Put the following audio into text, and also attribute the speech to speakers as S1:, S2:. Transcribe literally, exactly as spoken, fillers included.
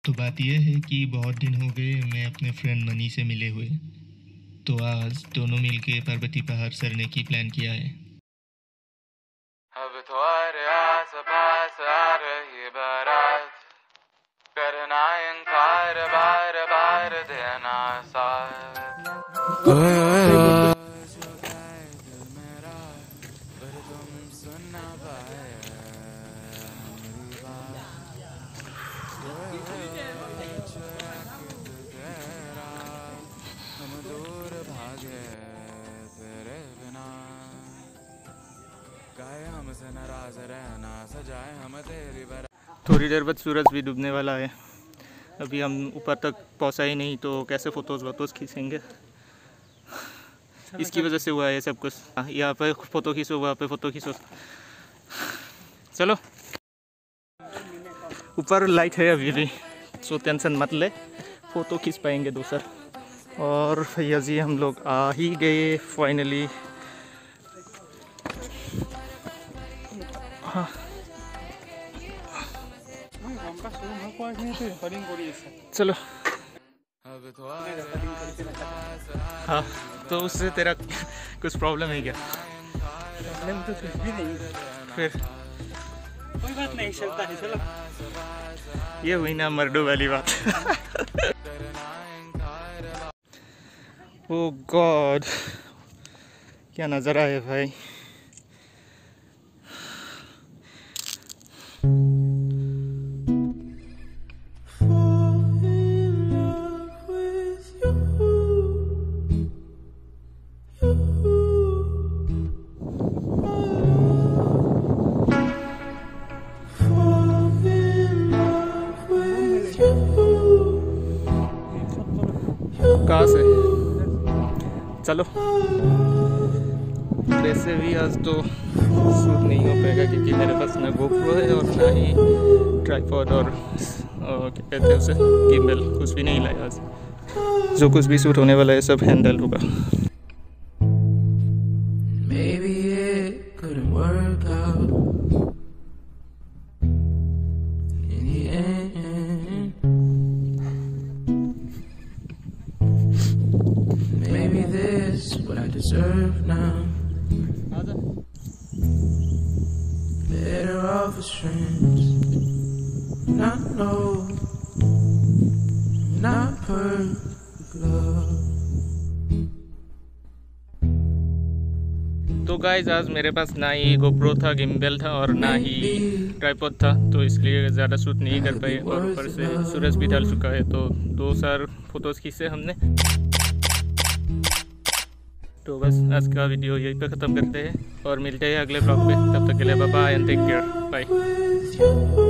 S1: तो बात यह है कि बहुत दिन हो गए मैं अपने फ्रेंड मनी से मिले हुए, तो आज दोनों मिलके पार्वती पहाड़ चढ़ने की प्लान किया है।
S2: अब तुम्हारे आस पास आ रही बारात, करना इनकार बार बार देना साथ। ओए ओए ओए
S1: थोड़ी देर बाद सूरज भी डूबने वाला है। अभी हम ऊपर तक पहुंचा ही नहीं तो कैसे फ़ोटोज़ वोटोज़ खींचेंगे, इसकी वजह से हुआ है सब कुछ। यहाँ पे फ़ोटो खींचो, वहाँ पे फ़ोटो खींचो। चलो ऊपर लाइट है अभी भी, सो टेंशन मत ले, फ़ोटो खींच पाएंगे दूसरा। और भैया जी हम लोग आ ही गए फाइनली। हाँ चलो। हाँ तो उससे तेरा कुछ प्रॉब्लम है क्या?
S3: प्रॉब्लम तो कुछ भी नहीं,
S1: फिर
S3: कोई बात नहीं, चलता है। चलो
S1: ये हुई ना मर्डो वाली बात। ओह गॉड, क्या नज़ारा है भाई। कहाँ से? चलो वैसे भी आज तो शूट नहीं हो पाएगा क्योंकि मेरे पास ना गोप्रो है और ना ही ट्राइपॉड और क्या कहते हैं उसे, गिम्बल, कुछ भी नहीं लाया आज। जो कुछ भी शूट होने वाला है सब हैंडल होगा।
S2: Maybe it couldn't work out in the end. Maybe this is what I deserve now. Better off as friends. Not know, not perfect love.
S1: तो गाइज आज मेरे पास ना ही गोप्रो था, गिम्बल था और ना ही ट्राइपॉड था, तो इसलिए ज़्यादा शूट नहीं कर पाए। और ऊपर से सूरज भी ढल चुका है, तो दो चार फोटोज़ खींचे हमने। तो बस आज का वीडियो यहीं पे ख़त्म करते हैं और मिलते हैं अगले ब्लॉग में। तब तक के लिए bye bye and take care, bye.